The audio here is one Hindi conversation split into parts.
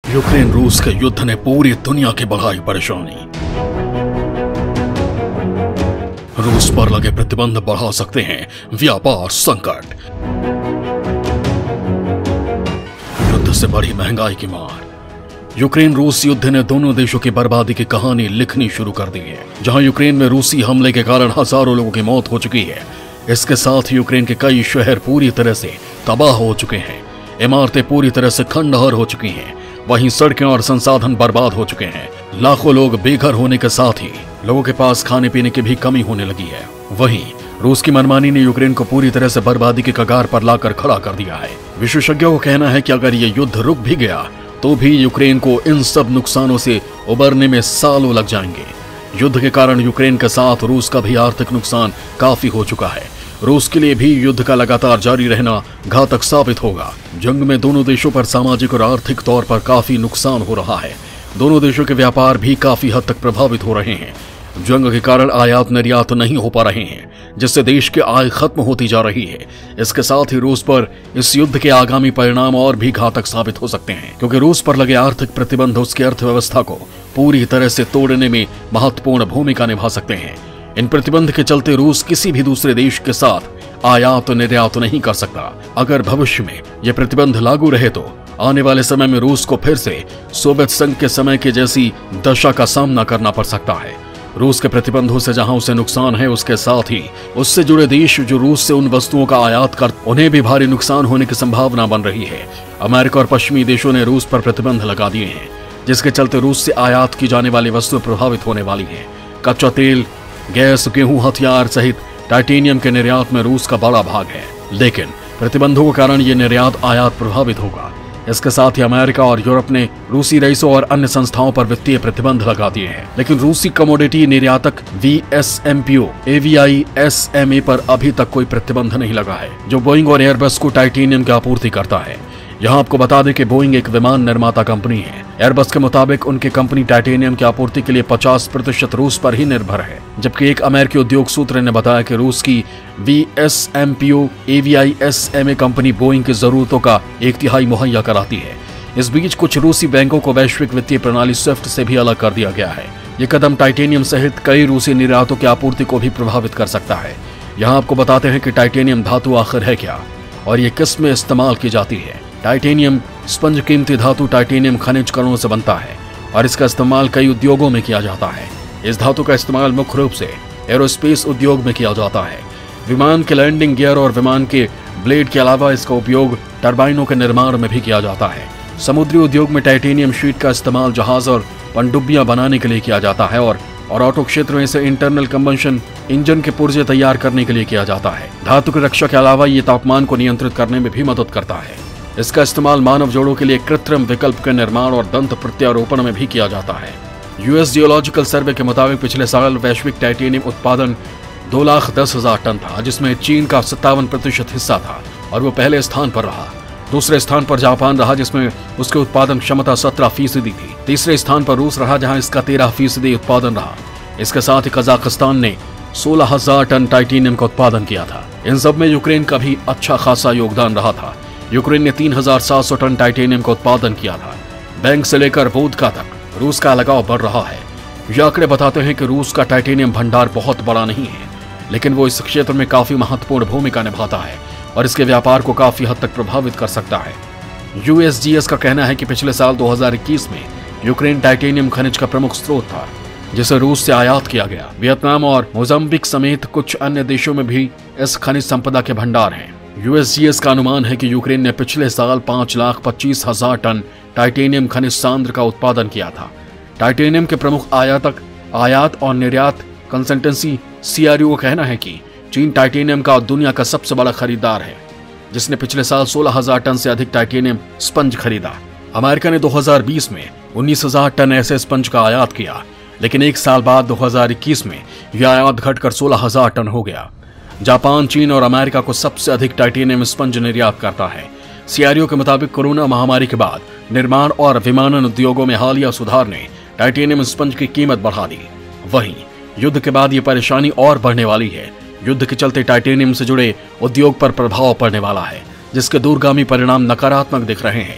यूक्रेन रूस के युद्ध ने पूरी दुनिया की बढ़ाई परेशानी। रूस पर लगे प्रतिबंध बढ़ा सकते हैं व्यापार संकट। युद्ध से बढ़ी महंगाई की मार। यूक्रेन रूस युद्ध ने दोनों देशों की बर्बादी की कहानी लिखनी शुरू कर दी है। जहां यूक्रेन में रूसी हमले के कारण हजारों लोगों की मौत हो चुकी है, इसके साथ यूक्रेन के कई शहर पूरी तरह से तबाह हो चुके हैं। इमारतें पूरी तरह से खंडहर हो चुकी हैं। वहीं सड़कें और संसाधन बर्बाद हो चुके हैं। लाखों लोग बेघर होने के साथ ही लोगों के पास खाने पीने की भी कमी होने लगी है। वहीं रूस की मनमानी ने यूक्रेन को पूरी तरह से बर्बादी के कगार पर लाकर खड़ा कर दिया है। विशेषज्ञों का कहना है कि अगर ये युद्ध रुक भी गया तो भी यूक्रेन को इन सब नुकसानों से उबरने में सालों लग जाएंगे। युद्ध के कारण यूक्रेन के साथ रूस का भी आर्थिक नुकसान काफी हो चुका है। रूस के लिए भी युद्ध का लगातार जारी रहना घातक साबित होगा। जंग में दोनों देशों पर सामाजिक और आर्थिक तौर पर काफी नुकसान हो रहा है। दोनों देशों के व्यापार भी काफी हद तक प्रभावित हो रहे हैं। जंग के कारण आयात निर्यात नहीं हो पा रहे हैं, जिससे देश की आय खत्म होती जा रही है। इसके साथ ही रूस पर इस युद्ध के आगामी परिणाम और भी घातक साबित हो सकते हैं, क्योंकि रूस पर लगे आर्थिक प्रतिबंध उसकी अर्थव्यवस्था को पूरी तरह से तोड़ने में महत्वपूर्ण भूमिका निभा सकते हैं। इन प्रतिबंध के चलते रूस किसी भी दूसरे देश के साथ आयात निर्यात नहीं कर सकता। अगर भविष्य में ये प्रतिबंध लागू रहे तो आने वाले समय में रूस को फिर से सोवियत संघ के समय के जैसी दशा का सामना करना पड़ सकता है। रूस के प्रतिबंधों से जहां उसे नुकसान है, उसके साथ ही उससे जुड़े देश जो रूस से उन वस्तुओं का आयात कर उन्हें भी भारी नुकसान होने की संभावना बन रही है। अमेरिका और पश्चिमी देशों ने रूस पर प्रतिबंध लगा दिए हैं, जिसके चलते रूस से आयात की जाने वाली वस्तुएं प्रभावित होने वाली है। कच्चा तेल, गैस, गेहूं, हथियार सहित टाइटेनियम के निर्यात में रूस का बड़ा भाग है, लेकिन प्रतिबंधों के कारण ये निर्यात आयात प्रभावित होगा। इसके साथ ही अमेरिका और यूरोप ने रूसी रईसों और अन्य संस्थाओं पर वित्तीय प्रतिबंध लगा दिए हैं, लेकिन रूसी कमोडिटी निर्यातक VSMPO AVISMA पर अभी तक कोई प्रतिबंध नहीं लगा है, जो बोइंग और एयरबस को टाइटेनियम की आपूर्ति करता है। यहाँ आपको बता दें कि बोइंग एक विमान निर्माता कंपनी है। एयरबस के मुताबिक उनकी कंपनी टाइटेनियम की आपूर्ति के लिए 50% रूस पर ही निर्भर है, जबकि एक अमेरिकी उद्योग सूत्र ने बताया कि रूस की VSMPO AVISMA कंपनी बोइंग की जरूरतों का 1/3 मुहैया कराती है। इस बीच कुछ रूसी बैंकों को वैश्विक वित्तीय प्रणाली स्विफ्ट से भी अलग कर दिया गया है। ये कदम टाइटेनियम सहित कई रूसी निर्यातों की आपूर्ति को भी प्रभावित कर सकता है। यहाँ आपको बताते हैं कि टाइटेनियम धातु आखिर है क्या और ये किस में इस्तेमाल की जाती है। टाइटेनियम स्पंज कीमती धातु टाइटेनियम खनिज कणों से बनता है और इसका इस्तेमाल कई उद्योगों में किया जाता है। इस धातु का इस्तेमाल मुख्य रूप से एरोस्पेस उद्योग में किया जाता है। विमान के लैंडिंग गियर और विमान के ब्लेड के अलावा इसका उपयोग टरबाइनों के निर्माण में भी किया जाता है। समुद्री उद्योग में टाइटेनियम शीट का इस्तेमाल जहाज और पनडुब्बियां बनाने के लिए किया जाता है और ऑटो क्षेत्र में इसे इंटरनल कंबंशन इंजन के पुर्जे तैयार करने के लिए किया जाता है। धातु की रक्षा के अलावा ये तापमान को नियंत्रित करने में भी मदद करता है। इसका इस्तेमाल मानव जोड़ों के लिए कृत्रिम विकल्प के निर्माण और दंत प्रत्यारोपण में भी किया जाता है। यूएस जियोलॉजिकल सर्वे के मुताबिक पिछले साल वैश्विक टाइटेनियम उत्पादन 2,10,000 टन था, जिसमें चीन का 57% हिस्सा था और वो पहले स्थान पर रहा। दूसरे स्थान पर जापान रहा, जिसमें उसकी उत्पादन क्षमता 17% थी। तीसरे स्थान पर रूस रहा, जहां इसका 13% उत्पादन रहा। इसके साथ ही कजाकिस्तान ने 16,000 टन टाइटेनियम का उत्पादन किया था। इन सब में यूक्रेन का भी अच्छा खासा योगदान रहा था। यूक्रेन ने 3,700 टन टाइटेनियम का उत्पादन किया था। बैंक से लेकर वोदका तक रूस का लगाव बढ़ रहा है। ये आंकड़े बताते हैं कि रूस का टाइटेनियम भंडार बहुत बड़ा नहीं है, लेकिन वो इस क्षेत्र में काफी महत्वपूर्ण भूमिका निभाता है और इसके व्यापार को काफी हद तक प्रभावित कर सकता है। USGS का कहना है कि पिछले साल 2021 में यूक्रेन टाइटेनियम खनिज का प्रमुख स्रोत था, जिसे रूस से आयात किया गया। वियतनाम और मोजाम्बिक समेत कुछ अन्य देशों में भी इस खनिज संपदा के भंडार हैं। USGS का अनुमान है कि यूक्रेन ने पिछले साल 5,25,000 टन टाइटेनियम खनिज सांद्र का उत्पादन किया था। टाइटेनियम के प्रमुख आयातक आयात और निर्यात कंसल्टेंसी CRU का कहना है कि चीन टाइटेनियम का दुनिया का सबसे बड़ा खरीदार है, जिसने पिछले साल 16,000 टन से अधिक टाइटेनियम स्पंज खरीदा। अमेरिका ने 2020 में 19,000 टन ऐसे स्पंज का आयात किया, लेकिन एक साल बाद 2021 में यह आयात घटकर 16,000 टन हो गया। जापान, चीन और अमेरिका को सबसे अधिक टाइटेनियम स्पंज निर्यात करता है। CRU के मुताबिक कोरोना महामारी के बाद निर्माण और विमानन उद्योगों में हालिया सुधार ने टाइटेनियम स्पंज की कीमत बढ़ा दी। वहीं युद्ध के बाद ये परेशानी और बढ़ने वाली है। युद्ध के चलते टाइटेनियम से जुड़े उद्योग पर प्रभाव पड़ने वाला है, जिसके दूरगामी परिणाम नकारात्मक दिख रहे हैं।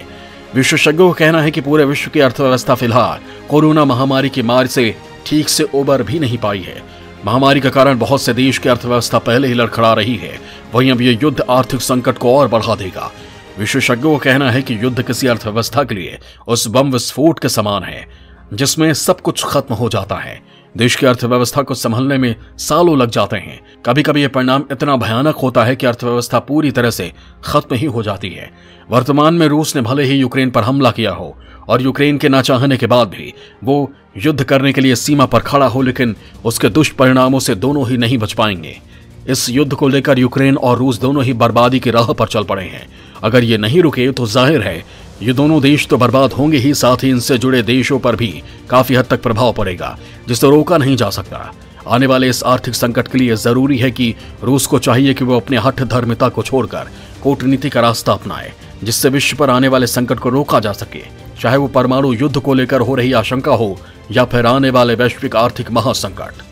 विशेषज्ञों का कहना है कि पूरे विश्व की अर्थव्यवस्था फिलहाल कोरोना महामारी की मार से ठीक से उबर भी नहीं पाई है। महामारी के कारण बहुत से देश की अर्थव्यवस्था पहले ही लड़खड़ा रही है, वहीं अब यह युद्ध आर्थिक संकट को और बढ़ा देगा। विशेषज्ञों का कहना है कि युद्ध किसी अर्थव्यवस्था के लिए उस बम विस्फोट के समान है जिसमें सब कुछ खत्म हो जाता है। देश की अर्थव्यवस्था को संभलने में सालों लग जाते हैं। कभी कभी यह परिणाम इतना भयानक होता है कि अर्थव्यवस्था पूरी तरह से खत्म ही हो जाती है। वर्तमान में रूस ने भले ही यूक्रेन पर हमला किया हो और यूक्रेन के ना चाहने के बाद भी वो युद्ध करने के लिए सीमा पर खड़ा हो, लेकिन उसके दुष्परिणामों से दोनों ही नहीं बच पाएंगे। इस युद्ध को लेकर यूक्रेन और रूस दोनों ही बर्बादी की राह पर चल पड़े हैं। अगर ये नहीं रुके तो जाहिर है ये दोनों देश तो बर्बाद होंगे ही, साथ ही इनसे जुड़े देशों पर भी काफी हद तक प्रभाव पड़ेगा जिसे रोका नहीं जा सकता। आने वाले इस आर्थिक संकट के लिए जरूरी है कि रूस को चाहिए कि वो अपने हठ धर्मिता को छोड़कर कूटनीति का रास्ता अपनाए, जिससे विश्व पर आने वाले संकट को रोका जा सके, चाहे वो परमाणु युद्ध को लेकर हो रही आशंका हो या फिर आने वाले वैश्विक आर्थिक महासंकट।